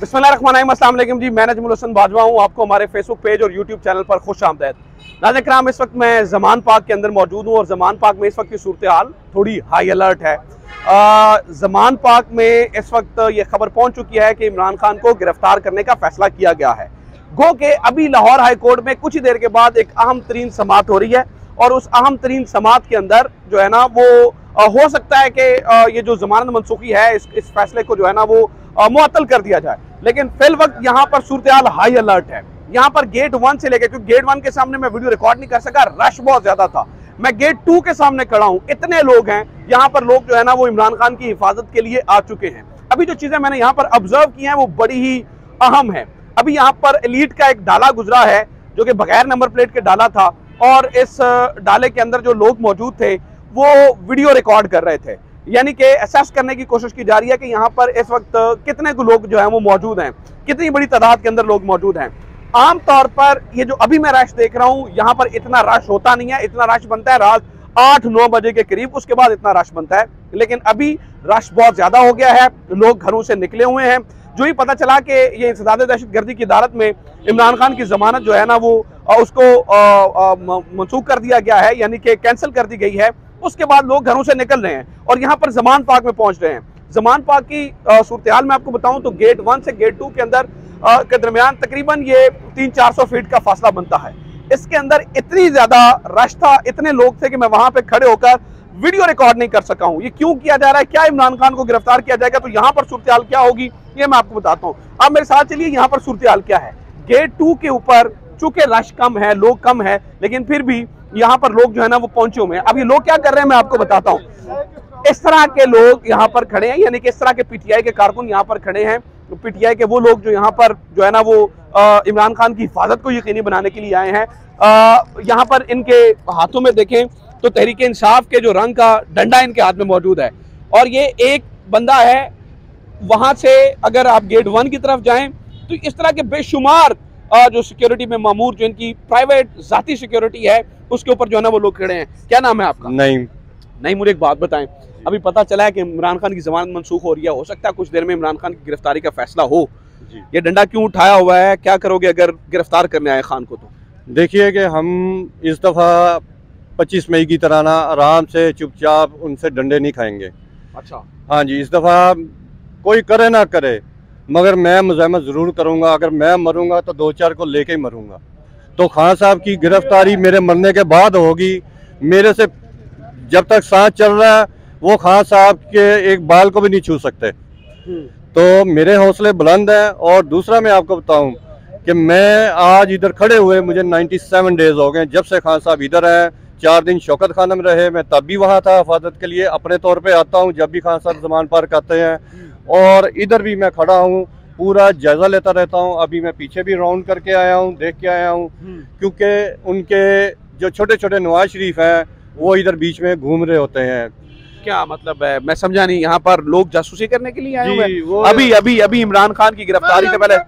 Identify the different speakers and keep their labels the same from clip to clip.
Speaker 1: बिस्मिल्लाहिर्रहमानिर्रहीम, अस्सलाम वालेकुम जी। मैं नजमुल हसन बाजवा हूँ। आपको हमारे फेसबुक पेज और यूट्यूब चैनल पर खुश आमदीद। नाज़रीन किराम, इस वक्त मैं ज़मान पार्क के अंदर मौजूद हूँ और ज़मान पार्क में इस वक्त की सूरत हाल थोड़ी हाई अलर्ट है। ज़मान पार्क में इस वक्त ये खबर पहुँच चुकी है कि इमरान खान को गिरफ्तार करने का फैसला किया गया है। गो के अभी लाहौर हाई कोर्ट में कुछ ही देर के बाद एक अहम तरीन समाअत हो रही है और उस अहम तरीन समाअत के अंदर जो है ना वो हो सकता है कि ये जो जमानत मनसूखी है इस फैसले को जो है ना वो मुअत्तल कर दिया जाए। लेकिन फिल वक्त यहाँ पर सूरत हाल हाई अलर्ट है। यहाँ पर गेट 1 से लेकर, क्योंकि गेट 1 के सामने मैं वीडियो रिकॉर्ड नहीं कर सका, रश बहुत ज्यादा था। मैं गेट 2 के सामने खड़ा हूँ, इतने लोग हैं यहाँ पर। लोग जो है ना वो इमरान खान की हिफाजत के लिए आ चुके हैं। अभी जो चीजें मैंने यहाँ पर ऑब्जर्व की हैं वो बड़ी ही अहम है। अभी यहाँ पर एलीट का एक डाला गुजरा है जो कि बगैर नंबर प्लेट के डाला था और इस डाले के अंदर जो लोग मौजूद थे वो वीडियो रिकॉर्ड कर रहे थे। यानी कि असेस करने की कोशिश की जा रही है कि यहाँ पर इस वक्त कितने लोग जो हैं वो मौजूद हैं, कितनी बड़ी तादाद के अंदर लोग मौजूद हैं। आम तौर पर ये जो अभी मैं रश देख रहा हूँ यहाँ पर इतना रश होता नहीं है। इतना रश बनता है रात 8-9 बजे के करीब, उसके बाद इतना रश बनता है। लेकिन अभी रश बहुत ज्यादा हो गया है, लोग घरों से निकले हुए हैं। जो ही पता चला कि ये इंसदाद दहशतगर्दी की अदालत में इमरान खान की जमानत जो है ना वो उसको मनसूख कर दिया गया है, यानी कि कैंसिल कर दी गई है, उसके बाद लोग घरों से निकल रहे हैं और यहाँ पर ज़मान पार्क में पहुंच रहे हैं। ज़मान पार्क की सूरत हाल में आपको बताऊं तो गेट 1 से गेट 2 के अंदर के दरमियान तकरीबन ये 300-400 फीट का फासला बनता है। इसके अंदर इतनी ज्यादा रश था, इतने लोग थे कि मैं वहां पे खड़े होकर वीडियो रिकॉर्ड नहीं कर सका हूं। ये क्यों किया जा रहा है? क्या इमरान खान को गिरफ्तार किया जाएगा तो यहाँ पर सूरत हाल क्या होगी ये मैं आपको बताता हूँ। आप मेरे साथ चलिए, यहाँ पर सूरत हाल क्या है। गेट 2 के ऊपर चूंकि रश कम है, लोग कम है, लेकिन फिर भी यहाँ पर लोग जो है ना वो पहुंचे हुए हैं। अब ये लोग क्या कर रहे हैं मैं आपको बताता हूँ। इस तरह के लोग यहाँ पर खड़े हैं, यानी कि इस तरह के पीटीआई के कारकुन यहाँ पर खड़े हैं। पीटीआई के वो लोग जो यहाँ पर जो है ना वो इमरान खान की हिफाजत को यकीनी बनाने के लिए आए हैं। यहाँ पर इनके हाथों में देखें तो तहरीक इंसाफ के जो रंग का डंडा इनके हाथ में मौजूद है और ये एक बंदा है। वहां से अगर आप गेट 1 की तरफ जाएं तो इस तरह के बेशुमार जो सिक्योरिटी में मामूर, जो इनकी प्राइवेट जाती सिक्योरिटी है, उसके ऊपर जो है ना वो लोग खड़े हैं। क्या नाम है आपका? नहीं, मुझे एक बात बताएं, अभी पता चला है कि इमरान खान की जमानत मनसूख हो रही है, हो सकता है कुछ देर में इमरान खान की गिरफ्तारी का फैसला हो। ये डंडा क्यों उठाया हुआ है? क्या करोगे अगर गिरफ्तार करने आए खान को? तो
Speaker 2: देखिए कि हम इस दफ़ा 25 मई की तरह ना आराम से चुपचाप उनसे डंडे नहीं खाएंगे।
Speaker 1: अच्छा,
Speaker 2: हाँ जी, इस दफ़ा कोई करे ना करे मगर मैं मुज़ाहमत ज़रूर करूँगा। अगर मैं मरूँगा तो 2-4 को लेके ही मरूँगा। तो खान साहब की गिरफ्तारी मेरे मरने के बाद होगी। मेरे से जब तक सांस चल रहा है वो खान साहब के एक बाल को भी नहीं छू सकते। तो मेरे हौसले बुलंद हैं। और दूसरा मैं आपको बताऊं कि मैं आज इधर खड़े हुए मुझे 97 डेज हो गए जब से खान साहब इधर हैं। 4 दिन शौकत खाना में रहे, मैं तब भी वहाँ था हिफाजत के लिए। अपने तौर पे आता हूँ जब भी खान साहब ज़मान पार्क आते हैं और इधर भी मैं खड़ा हूँ, पूरा जायजा लेता रहता हूँ। अभी मैं पीछे भी राउंड करके आया हूँ, देख के आया हूँ, क्योंकि उनके जो छोटे छोटे नवाज शरीफ हैं वो इधर बीच में घूम रहे होते हैं।
Speaker 1: क्या मतलब है? मैं समझा नहीं। यहाँ पर लोग जासूसी करने के लिए आए हुए हैं? अभी इमरान खान की गिरफ्तारी से पहले,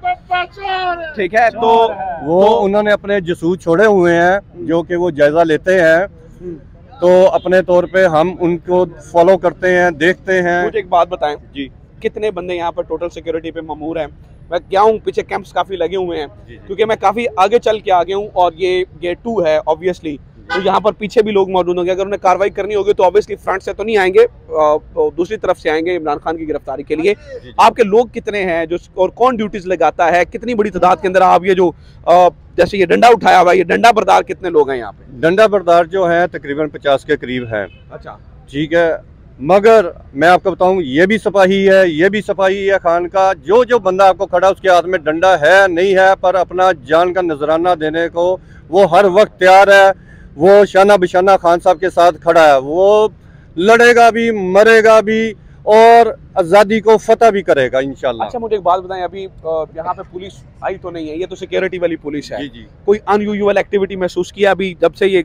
Speaker 1: ठीक है, तो
Speaker 2: वो उन्होंने अपने जसूस छोड़े हुए हैं जो कि वो जायजा लेते हैं। तो अपने तौर पे हम उनको फॉलो करते हैं, देखते हैं।
Speaker 1: मुझे एक बात बताएं जी, कितने बंदे यहाँ पर टोटल सिक्योरिटी पे मामूर हैं? मैं क्या हूँ, पीछे कैंप्स काफी लगे हुए हैं क्योंकि मैं काफी आगे चल के आ गया हूँ और ये गेट 2 है ऑब्वियसली, तो यहाँ पर पीछे भी लोग मौजूद होंगे। अगर उन्हें कार्रवाई करनी होगी तो ऑब्वियसली फ्रंट से तो नहीं आएंगे, दूसरी तरफ से आएंगे इमरान खान की गिरफ्तारी के लिए। आपके लोग कितने हैं जो और कौन ड्यूटीज लगाता है? कितनी बड़ी तादाद के अंदर आप ये जो जैसे ये डंडा उठाया हुआ है, ये डंडा बरदार कितने लोग हैं यहाँ पे?
Speaker 2: डंडा बरदार जो है तकरीबन 50 के करीब है।
Speaker 1: अच्छा,
Speaker 2: ठीक है, मगर मैं आपको बताऊं ये भी सिपाही है, ये भी सिपाही है खान का। जो बंदा आपको खड़ा उसके हाथ में डंडा है नहीं है, पर अपना जान का नजराना देने को वो हर वक्त तैयार है। वो शाना बिशाना खान साहब के साथ खड़ा है। वो लड़ेगा भी, मरेगा भी और आज़ादी को फतह भी करेगा इंशाल्लाह।
Speaker 1: अच्छा, मुझे एक बात बताएं, अभी यहाँ पे पुलिस आई तो नहीं है, ये तो सिक्योरिटी वाली पुलिस है।
Speaker 2: जी।
Speaker 1: कोई अनयूजुअल एक्टिविटी महसूस किया अभी जब से ये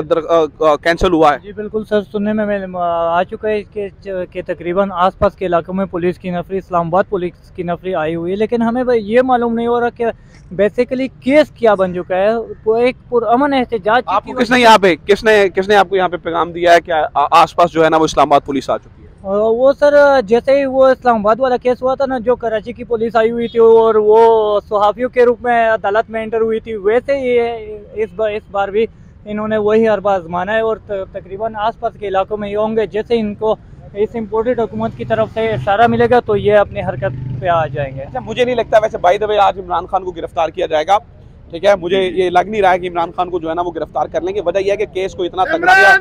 Speaker 1: कैंसिल हुआ है?
Speaker 3: जी बिल्कुल सर, सुनने में आ चुका है कि तकरीबन आसपास के इलाकों में पुलिस की नफरी, इस्लामाबाद पुलिस की नफरी आई हुई है, लेकिन हमें ये मालूम नहीं हो रहा कि बेसिकली केस क्या बन चुका है। एक पुरअमन एहतजाज
Speaker 1: आपको किसने आपको यहाँ पे पैगाम दिया है कि आसपास जो है ना वो इस्लामाबाद पुलिस आ चुकी है?
Speaker 3: वो सर जैसे ही वो इस्लामाबाद वाला केस हुआ था ना, जो कराची की पुलिस आई हुई थी और वो सहाफ़ियों के रूप में अदालत में एंटर हुई थी, वैसे ही इस बार भी इन्होंने वही हरबा आजमाना है और तकरीबन आसपास के इलाकों में ये होंगे। जैसे इनको इस इम्पोर्टेड हुकूमत की तरफ से इशारा मिलेगा तो ये अपनी हरकत पे आ जाएंगे।
Speaker 1: अच्छा, मुझे नहीं लगता वैसे बाय द वे आज इमरान खान को गिरफ्तार किया जाएगा, ठीक है। मुझे ये लग नहीं रहा है कि इमरान खान को जो है ना वो गिरफ्तार कर लेंगे। वजह यह है कि केस को इतना तगड़ा किया।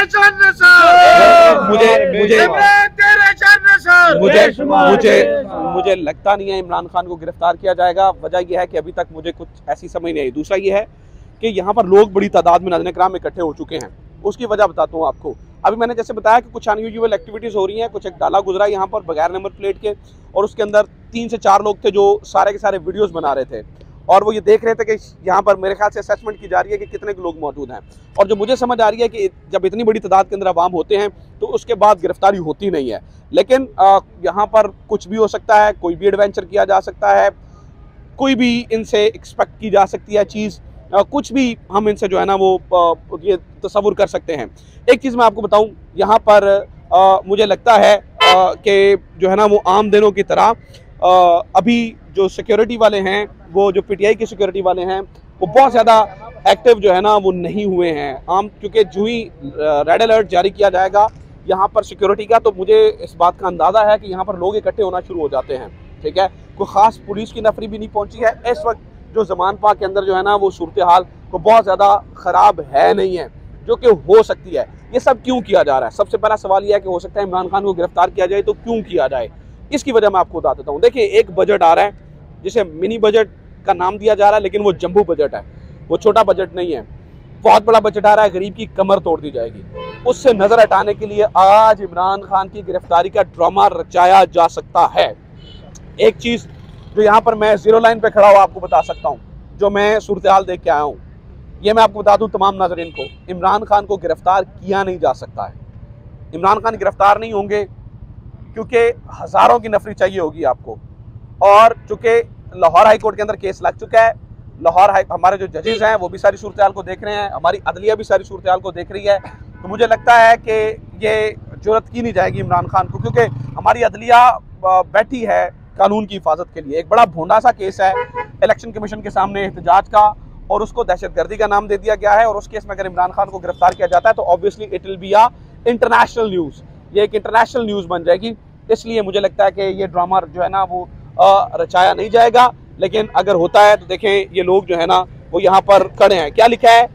Speaker 1: मुझे लगता नहीं है इमरान खान को गिरफ्तार किया जाएगा। वजह यह है कि अभी तक मुझे कुछ ऐसी समझ नहीं आई। दूसरा ये है कि यहाँ पर लोग बड़ी तादाद में नाज़रीन किराम इकट्ठे हो चुके हैं। उसकी वजह बताता हूँ आपको। अभी मैंने जैसे बताया कि कुछ अनयूजुअल एक्टिविटीज़ हो रही हैं। कुछ एक डाला गुजरा यहाँ पर बगैर नंबर प्लेट के, और उसके अंदर 3 से 4 लोग थे जो सारे के सारे वीडियोज़ बना रहे थे, और वो ये देख रहे थे कि यहाँ पर मेरे ख्याल से असेसमेंट की जा रही है कि कितने लोग मौजूद हैं। और जो मुझे समझ आ रही है कि जब इतनी बड़ी तादाद के अंदर अवाम होते हैं तो उसके बाद गिरफ्तारी होती नहीं है। लेकिन यहाँ पर कुछ भी हो सकता है, कोई भी एडवेंचर किया जा सकता है, कोई भी इनसे एक्सपेक्ट की जा सकती है चीज़, कुछ भी हम इनसे जो है ना वो ये तसव्वुर कर सकते हैं। एक चीज़ मैं आपको बताऊँ, यहाँ पर मुझे लगता है कि जो है ना वो आम दिनों की तरह अभी जो सिक्योरिटी वाले हैं, वो जो पीटीआई के सिक्योरिटी वाले हैं, वो बहुत ज़्यादा एक्टिव जो है ना वो नहीं हुए हैं आम, क्योंकि जो ही रेड अलर्ट जारी किया जाएगा यहाँ पर सिक्योरिटी का, तो मुझे इस बात का अंदाज़ा है कि यहाँ पर लोग इकट्ठे होना शुरू हो जाते हैं, ठीक है। कोई ख़ास पुलिस की नफरी भी नहीं पहुँची है इस वक्त। जो ज़मान पाक के अंदर जो है ना वो सूरत हाल को बहुत ज़्यादा ख़राब है नहीं है, जो कि हो सकती है। ये सब क्यों किया जा रहा है? सबसे पहला सवाल यह है कि हो सकता है इमरान खान को गिरफ्तार किया जाए, तो क्यों किया जाए? इसकी वजह मैं आपको बता देता हूँ। देखिए, एक बजट आ रहा है जिसे मिनी बजट का नाम दिया जा रहा है, लेकिन वो जंबू बजट है, वो छोटा बजट नहीं है। बहुत बड़ा बजट आ रहा है, गरीब की कमर तोड़ दी जाएगी। उससे नज़र हटाने के लिए आज इमरान खान की गिरफ्तारी का ड्रामा रचाया जा सकता है। एक चीज़ जो यहाँ पर मैं जीरो लाइन पे खड़ा हुआ आपको बता सकता हूँ, जो मैं सूरत हाल देख के आया हूँ, ये मैं आपको बता दूँ तमाम नाज़रीन को, इमरान खान को गिरफ्तार किया नहीं जा सकता है। इमरान खान गिरफ्तार नहीं होंगे क्योंकि हज़ारों की नफरी चाहिए होगी आपको, और चूँकि लाहौर हाई कोर्ट के अंदर केस लग चुका है, लाहौर हाई हमारे जो जजेज़ हैं वो भी सारी सूरत हाल को देख रहे हैं, हमारी अदलिया भी सारी सूरत हाल को देख रही है। तो मुझे लगता है कि ये जुर्रत की नहीं जाएगी इमरान खान को, क्योंकि हमारी अदलिया बैठी है कानून की हिफाजत के लिए। एक बड़ा भोंडा सा केस है इलेक्शन कमीशन के सामने एहतजाज का, और उसको दहशतगर्दी का नाम दे दिया गया है। और उस केस में अगर इमरान खान को गिरफ्तार किया जाता है तो obviously it will be a international news, ये एक इंटरनेशनल न्यूज़ बन जाएगी। इसलिए मुझे लगता है कि ये ड्रामा जो है ना वो रचाया नहीं जाएगा। लेकिन अगर होता है तो देखें, ये लोग जो है ना वो यहाँ पर खड़े हैं। क्या लिखा है?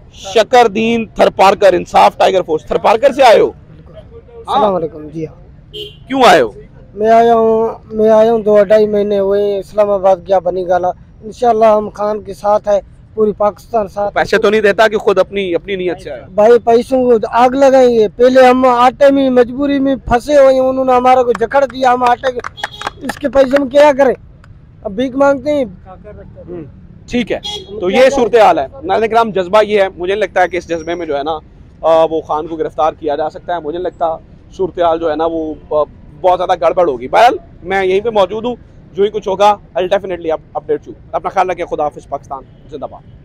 Speaker 1: Shakardin Tharparkar, Insaf tiger force. थरपारकर से आए हो?
Speaker 4: अस्सलाम वालेकुम। जी हाँ।
Speaker 1: क्यों आए हो?
Speaker 4: मैं आया हूँ 2-2.5 महीने हुए। इस्लामाबाद गया बनी गाला। इंशाल्लाह हम खान के साथ है, पूरी पाकिस्तान साथ।
Speaker 1: पैसे तो नहीं देता कि खुद अपनी नीयत से आया?
Speaker 4: भाई पैसों को आग लगाएंगे। पहले हम आटे में मजबूरी में फंसे हुए, उन्होंने हमारा को जकड़ दिया, हम आटे के इसके पैसे हम क्या करें? अब भीख मांगते हैं।
Speaker 1: ठीक है, तो ये सूरत हाल है नाज़रीन किराम। जज्बा ये है, मुझे नहीं लगता है कि इस जज्बे में जो है ना वो खान को गिरफ्तार किया जा सकता है। मुझे नहीं लगता सूरत हाल जो है ना वो बहुत ज़्यादा गड़बड़ होगी। बहरहाल मैं यहीं पे मौजूद हूँ, जो ही कुछ होगा I will definitely update you. अपना ख्याल रखें। खुदा हाफिज़। पाकिस्तान जिंदाबाद।